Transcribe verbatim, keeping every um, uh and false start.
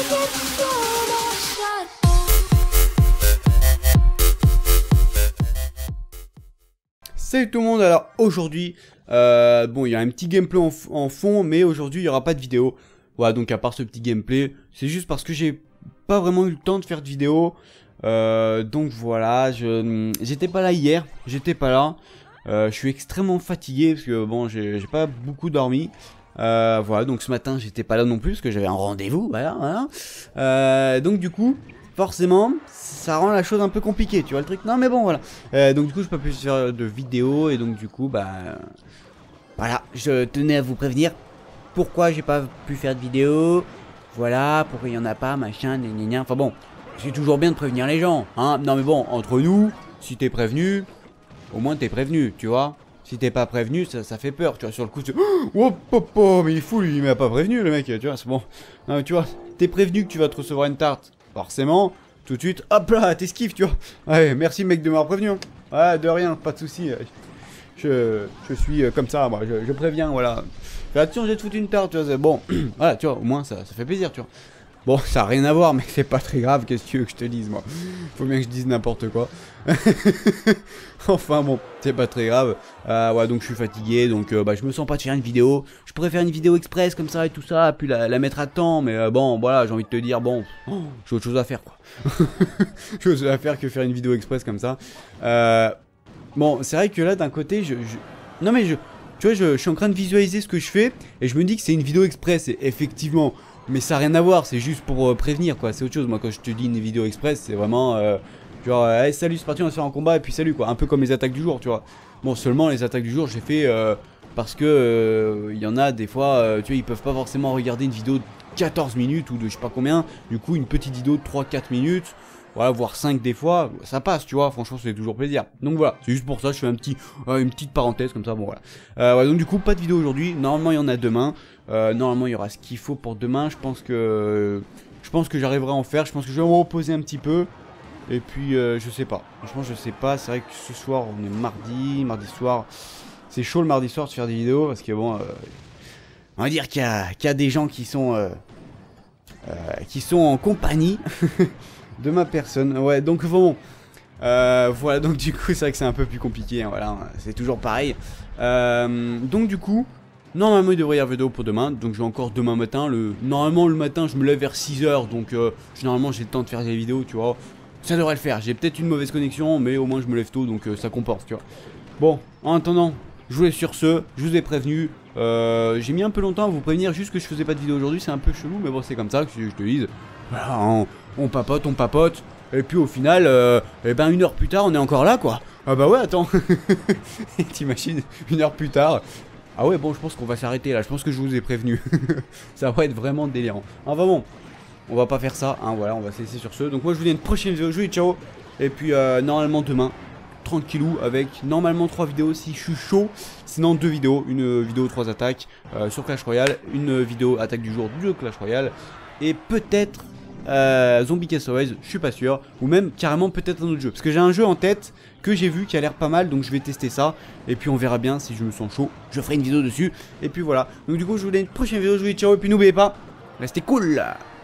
Salut tout le monde, alors aujourd'hui, euh, bon il y a un petit gameplay en, en fond, mais aujourd'hui il n'y aura pas de vidéo. Voilà, donc à part ce petit gameplay, c'est juste parce que j'ai pas vraiment eu le temps de faire de vidéo. Euh, donc voilà, je j'étais pas là hier, j'étais pas là. Euh, je suis extrêmement fatigué parce que bon, j'ai pas beaucoup dormi. Euh, voilà, donc ce matin j'étais pas là non plus parce que j'avais un rendez-vous, voilà, voilà. Euh, donc du coup, forcément, ça rend la chose un peu compliquée, tu vois le truc. Non mais bon, voilà. Euh, donc du coup, je peux plus faire de vidéos et donc du coup, bah, voilà, je tenais à vous prévenir pourquoi j'ai pas pu faire de vidéo. Voilà, pourquoi il y en a pas, machin, gna gna gna. Enfin bon, c'est toujours bien de prévenir les gens, hein. Non mais bon, entre nous, si t'es prévenu, au moins t'es prévenu, tu vois. Si t'es pas prévenu, ça, ça fait peur, tu vois, sur le coup, tu... Oh, papa, mais il est fou, lui, il m'a pas prévenu, le mec, tu vois, c'est bon. Non, mais tu vois, t'es prévenu que tu vas te recevoir une tarte, forcément, tout de suite, hop là, t'esquives, tu vois. Ouais, merci, mec, de m'avoir prévenu, hein. Ouais, de rien, pas de soucis. Je, je suis comme ça, moi, je, je préviens, voilà. Fais attention, je vais te foutre une tarte, tu vois, bon, voilà, tu vois, au moins, ça, ça fait plaisir, tu vois. Bon, ça n'a rien à voir, mais c'est pas très grave, qu'est-ce que tu veux que je te dise, moi. Faut bien que je dise n'importe quoi. Enfin bon, c'est pas très grave. Euh, ouais, donc je suis fatigué, donc euh, bah, je me sens pas de faire une vidéo. Je pourrais faire une vidéo express comme ça et tout ça, puis la, la mettre à temps, mais euh, bon, voilà, j'ai envie de te dire, bon, oh, j'ai autre chose à faire, quoi. J'ai autre chose à faire que faire une vidéo express comme ça. Euh, bon, c'est vrai que là, d'un côté, je, je... Non mais je... Tu vois, je, je suis en train de visualiser ce que je fais, et je me dis que c'est une vidéo express, et effectivement... Mais ça n'a rien à voir, c'est juste pour euh, prévenir, quoi, c'est autre chose. Moi, quand je te dis une vidéo express, c'est vraiment euh, genre, hey, salut, c'est parti, on va se faire un combat, et puis salut, quoi. Un peu comme les attaques du jour, tu vois. Bon, seulement les attaques du jour, j'ai fait euh, parce que il euh, y en a des fois, euh, tu vois, ils peuvent pas forcément regarder une vidéo de quatorze minutes ou de je sais pas combien. Du coup, une petite vidéo de trois quatre minutes, voilà, voire cinq des fois, ça passe, tu vois, franchement, c'est toujours plaisir. Donc voilà, c'est juste pour ça, je fais un petit, euh, une petite parenthèse comme ça, bon voilà. Euh, ouais, donc du coup, pas de vidéo aujourd'hui, normalement, il y en a demain. Euh, normalement il y aura ce qu'il faut pour demain. Je pense que je pense que j'arriverai à en faire. Je pense que je vais me reposer un petit peu. Et puis euh, je sais pas. Franchement je sais pas. C'est vrai que ce soir on est mardi. Mardi soir. C'est chaud le mardi soir de faire des vidéos. Parce que bon euh, on va dire qu'il y, qu'il y a des gens qui sont euh, euh, qui sont en compagnie de ma personne. Ouais donc bon. Euh, voilà donc du coup c'est vrai que c'est un peu plus compliqué hein, voilà. C'est toujours pareil. euh, Donc du coup normalement il devrait y avoir vidéo pour demain, donc je vais encore demain matin, le... normalement le matin je me lève vers six heures, donc euh, généralement j'ai le temps de faire des vidéos, tu vois, ça devrait le faire, j'ai peut-être une mauvaise connexion, mais au moins je me lève tôt, donc euh, ça compense, tu vois. Bon, en attendant, je vous laisse sur ce, je vous ai prévenu, euh, j'ai mis un peu longtemps à vous prévenir, juste que je faisais pas de vidéo aujourd'hui, c'est un peu chelou, mais bon c'est comme ça que je te dise, voilà, on, on papote, on papote, et puis au final, euh, et ben une heure plus tard on est encore là quoi, ah bah ouais attends, t'imagines, une heure plus tard. Ah ouais bon je pense qu'on va s'arrêter là, je pense que je vous ai prévenu. Ça va être vraiment délirant. Enfin bon, on va pas faire ça, hein, voilà, on va se laisser sur ce. Donc moi je vous dis à une prochaine vidéo, je vous dis ciao. Et puis euh, normalement demain, tranquillou, avec normalement trois vidéos si je suis chaud. Sinon deux vidéos, une vidéo trois attaques euh, sur Clash Royale, une vidéo attaque du jour de Clash Royale. Et peut-être euh, Zombie Castaways, je suis pas sûr. Ou même carrément peut-être un autre jeu. Parce que j'ai un jeu en tête que j'ai vu qui a l'air pas mal, donc je vais tester ça. Et puis on verra bien si je me sens chaud, je ferai une vidéo dessus. Et puis voilà, donc du coup je vous dis à une prochaine vidéo, je vous dis ciao. Et puis n'oubliez pas, restez cool.